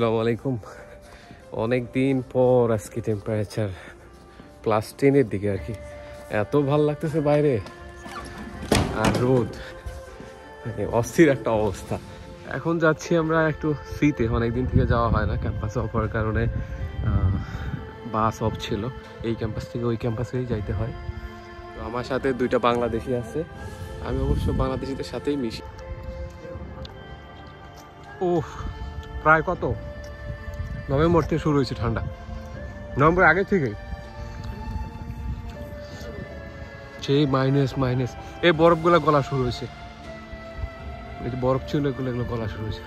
আসসালামু আলাইকুম। অনেক দিন পর আজকে টেম্পারেচার +10-এর দিকে আর কি। এত ভালো লাগতেছে বাইরে, আর রোদ, মানে অস্থির একটা অবস্থা। এখন যাচ্ছি আমরা একটু সিতে, অনেকদিন থেকে যাওয়া হয় না, ক্যাম্পাসে অফ হওয়ার কারণে বাস অফ ছিল। এই ক্যাম্পাস থেকে ওই ক্যাম্পাসেই যাইতে হয়। তো আমার সাথে 2টা বাংলাদেশি আছে, আমি অবশ্য বাংলাদেশিদের সাথেই মিশি। ওহ, প্রায় কত নভেম্বর থেকে শুরু হয়েছে ঠান্ডা, নভেম্বর আগে থেকেই সেই মাইনাস। এই বরফগুলো গলা শুরু হয়েছে, এই যে বরফ ছিল এগুলো গলা শুরু হয়েছে।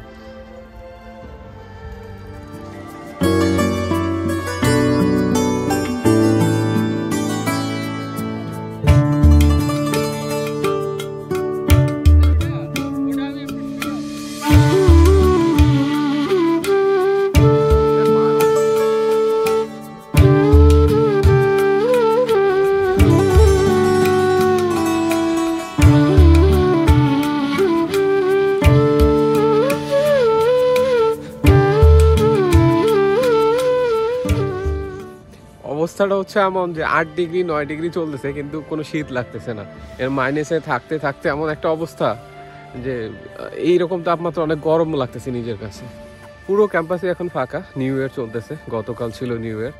অবস্থাটা হচ্ছে এমন যে 8 ডিগ্রি 9 ডিগ্রি চলতেছে, কিন্তু কোনো শীত লাগতেছে না। এর মাইনাসে থাকতে থাকতে এমন একটা অবস্থা যে এইরকম তাপমাত্রা অনেক গরম লাগতেছে নিজের কাছে। পুরো ক্যাম্পাসে এখন ফাঁকা, নিউ ইয়ার চলতেছে, গতকাল ছিল নিউ ইয়ার।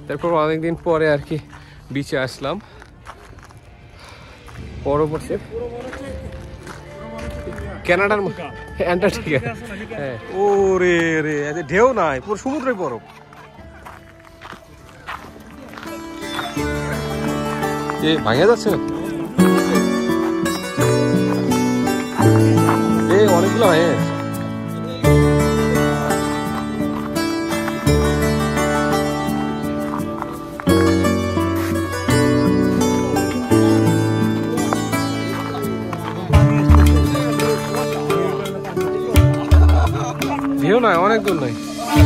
তারপর অনেকদিন পরে আর কি বিচে আসলাম। পরবর্তী কানাডার অ্যান্টার্কটিকা। হ্যাঁ, ও রে রে, ঢেউ নাই, পুরো সমুদ্রে বরফ। এ ভাঙা যাচ্ছে না, এ অনেকগুলো ভাঙে গেছে। ঢেউ নাই, অনেক দূর নাই।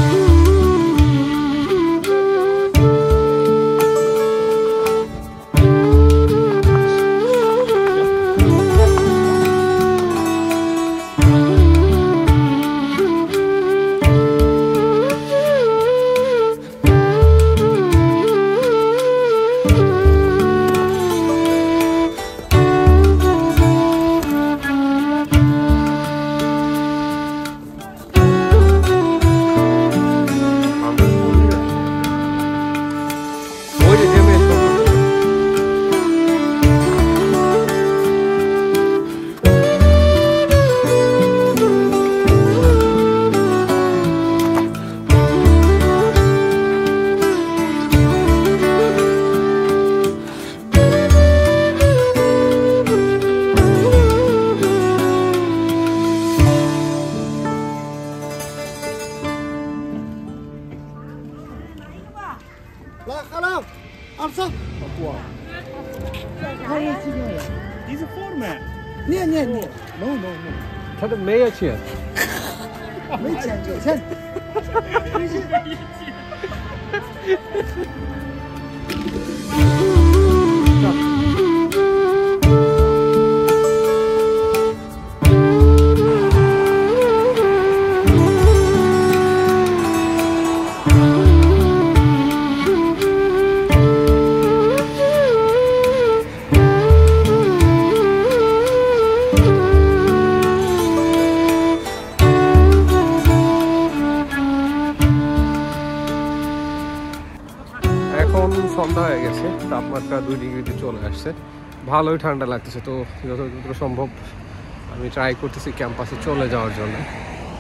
Diese Formen. Nee, nee, nee. No, no, no. Ich hatte mehr hier. Mädchen, Mädchen. সন্ধ্যা হয়ে গেছে, তাপমাত্রা 2 ডিগ্রিতে চলে আসছে, ভালোই ঠান্ডা লাগতেছে। তো যতদূর সম্ভব আমি ট্রাই করতেছি ক্যাম্পাসে চলে যাওয়ার জন্য।